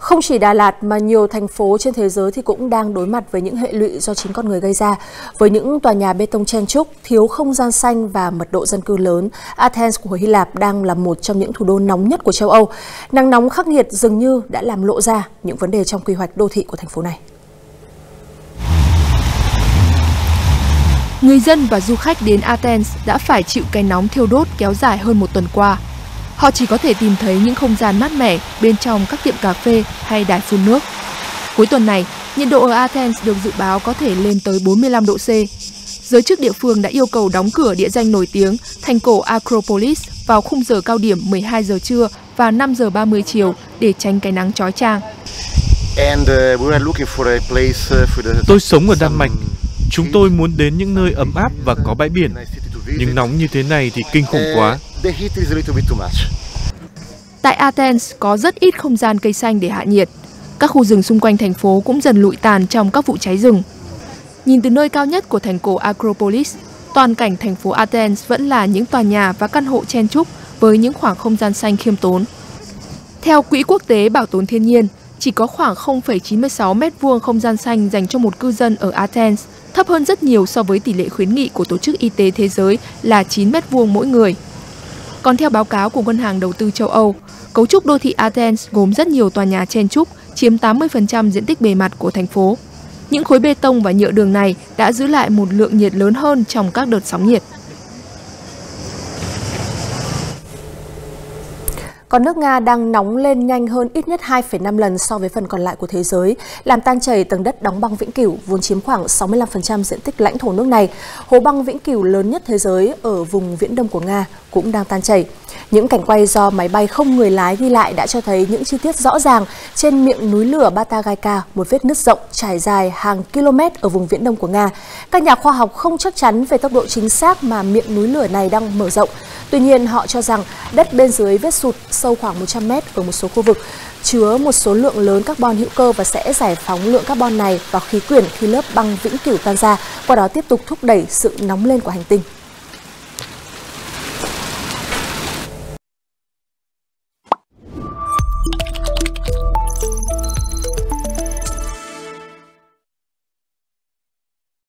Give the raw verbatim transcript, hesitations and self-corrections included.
Không chỉ Đà Lạt mà nhiều thành phố trên thế giới thì cũng đang đối mặt với những hệ lụy do chính con người gây ra. Với những tòa nhà bê tông chen chúc, thiếu không gian xanh và mật độ dân cư lớn, Athens của Hy Lạp đang là một trong những thủ đô nóng nhất của châu Âu. Nắng nóng khắc nghiệt dường như đã làm lộ ra những vấn đề trong quy hoạch đô thị của thành phố này. Người dân và du khách đến Athens đã phải chịu cái nóng thiêu đốt kéo dài hơn một tuần qua. Họ chỉ có thể tìm thấy những không gian mát mẻ bên trong các tiệm cà phê hay đài phun nước. Cuối tuần này, nhiệt độ ở Athens được dự báo có thể lên tới bốn mươi lăm độ C. Giới chức địa phương đã yêu cầu đóng cửa địa danh nổi tiếng thành cổ Acropolis vào khung giờ cao điểm mười hai giờ trưa và năm giờ ba mươi chiều để tránh cái nắng chói chang. Tôi sống ở Đan Mạch. Chúng tôi muốn đến những nơi ấm áp và có bãi biển. Nhưng nóng như thế này thì kinh khủng quá. Tại Athens có rất ít không gian cây xanh để hạ nhiệt. Các khu rừng xung quanh thành phố cũng dần lụi tàn trong các vụ cháy rừng. Nhìn từ nơi cao nhất của thành cổ Acropolis, toàn cảnh thành phố Athens vẫn là những tòa nhà và căn hộ chen chúc với những khoảng không gian xanh khiêm tốn. Theo Quỹ Quốc tế Bảo tồn Thiên nhiên, chỉ có khoảng không phẩy chín mươi sáu mét vuông không gian xanh dành cho một cư dân ở Athens, thấp hơn rất nhiều so với tỷ lệ khuyến nghị của Tổ chức Y tế Thế giới là chín mét vuông mỗi người. Còn theo báo cáo của Ngân hàng Đầu tư châu Âu, cấu trúc đô thị Athens gồm rất nhiều tòa nhà chen chúc, chiếm tám mươi phần trăm diện tích bề mặt của thành phố. Những khối bê tông và nhựa đường này đã giữ lại một lượng nhiệt lớn hơn trong các đợt sóng nhiệt. Còn nước Nga đang nóng lên nhanh hơn ít nhất hai phẩy năm lần so với phần còn lại của thế giới, làm tan chảy tầng đất đóng băng vĩnh cửu, vốn chiếm khoảng sáu mươi lăm phần trăm diện tích lãnh thổ nước này. Hố băng vĩnh cửu lớn nhất thế giới ở vùng viễn đông của Nga cũng đang tan chảy. Những cảnh quay do máy bay không người lái ghi lại đã cho thấy những chi tiết rõ ràng trên miệng núi lửa Batagayka, một vết nứt rộng trải dài hàng km ở vùng viễn đông của Nga. Các nhà khoa học không chắc chắn về tốc độ chính xác mà miệng núi lửa này đang mở rộng. Tuy nhiên, họ cho rằng đất bên dưới vết sụt sâu khoảng một trăm mét ở một số khu vực chứa một số lượng lớn carbon hữu cơ và sẽ giải phóng lượng carbon này vào khí quyển khi lớp băng vĩnh cửu tan ra, qua đó tiếp tục thúc đẩy sự nóng lên của hành tinh.